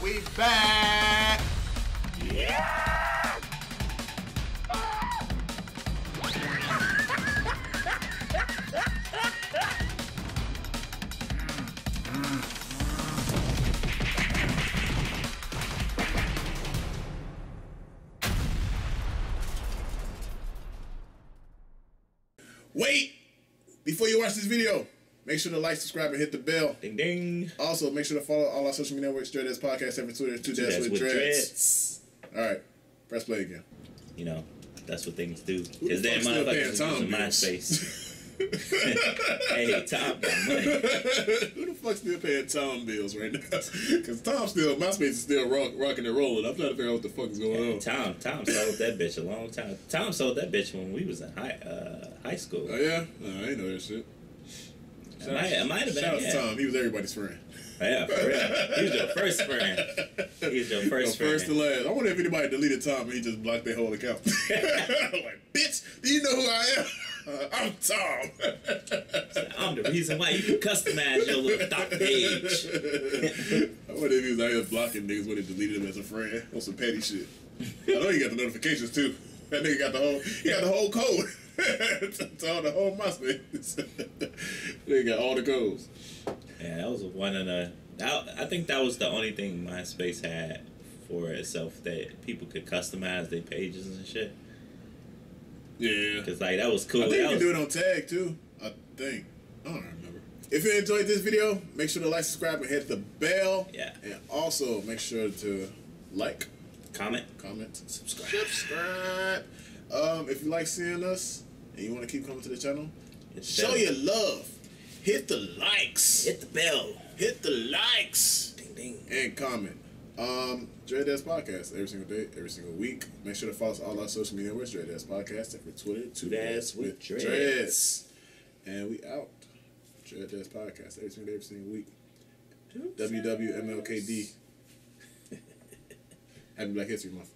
we back. Yeah. Wait! Before you watch this video, make sure to like, subscribe, and hit the bell. Ding ding. Also, make sure to follow all our social media networks, DADS Podcast, every Twitter, 2DADS with Dreads. Alright, press play again. You know, that's what things do. Because then motherfuckers is using MySpace. Hey, Tom got money. Who the fuck's still paying Tom bills right now? Because MySpace is still rocking and rolling. I'm trying to figure out what the fuck is going on. Tom sold that bitch a long time. Tom sold that bitch when we was in high school. Oh yeah? No, I ain't know that shit. It might have been. Shout out to Tom. He was everybody's friend. Yeah, for real. He was your first friend. He was your first friend. First and last. I wonder if anybody deleted Tom and he just blocked their whole account. Like, bitch, do you know who I am? I'm Tom. I'm the reason why you can customize your little stock page. I wonder if he was out here blocking niggas when he deleted him as a friend on some petty shit. I know he got the notifications too. That nigga got the whole code. to all the whole MySpace. They got all the codes. Yeah, that was one of the. I think that was the only thing MySpace had for itself that people could customize their pages and shit. Yeah, because like that was cool. I think you can do it on tag too. I think. I don't remember. If you enjoyed this video, make sure to like, subscribe, and hit the bell. Yeah. And also make sure to like, comment, subscribe. If you like seeing us and you want to keep coming to the channel, show your love. Hit the likes. Hit the bell. Hit the likes. Ding ding. And comment. DADS Podcast every single day, every single week. Make sure to follow us all our social media networks. DADS Podcast every Twitter, 2DADS with Dreads. And we out. DADS Podcast every single week. WWMLKD. Happy Black History Month.